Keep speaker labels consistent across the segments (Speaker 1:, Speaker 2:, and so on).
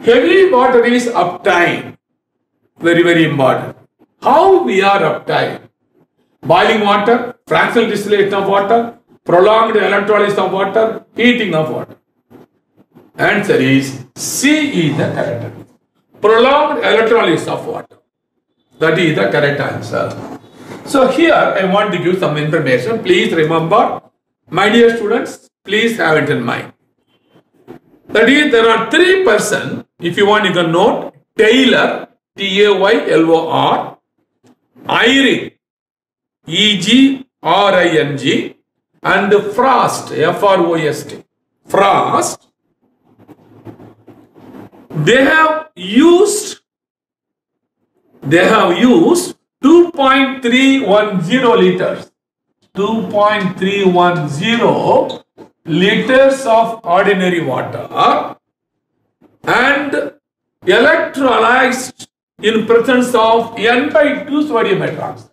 Speaker 1: Heavy water is uptime. Very, very important. How we are uptime? Boiling water, fractional distillation of water, prolonged electrolysis of water, heating of water. Answer is C is the correct answer. Prolonged electrolysis of water. That is the correct answer. So here I want to give some information. Please remember, my dear students, please have it in mind. That is, there are three persons. If you want, you can note Taylor, Taylor, Eyring, Egring, and Frost, Frost. Frost. They have used 2.310 liters. 2.310 liters of ordinary water and electrolyzed in presence of N/2 sodium hydroxide.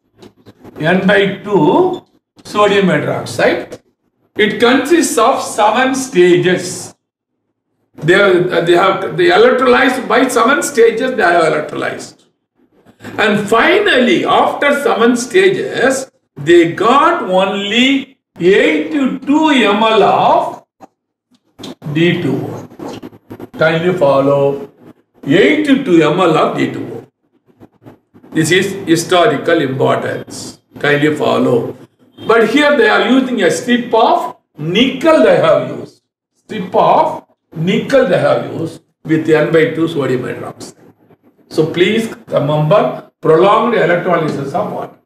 Speaker 1: N/2 sodium hydroxide. It consists of 7 stages. They electrolyzed by 7 stages. They have electrolyzed, and finally, after 7 stages, they got only 82 ml of D2O. Kindly follow. 82 ml of D2O. This is historical importance. Kindly follow. But here they are using a strip of nickel they have used. Strip of nickel they have used with N/2 sodium hydroxide. So please remember prolonged electrolysis of water.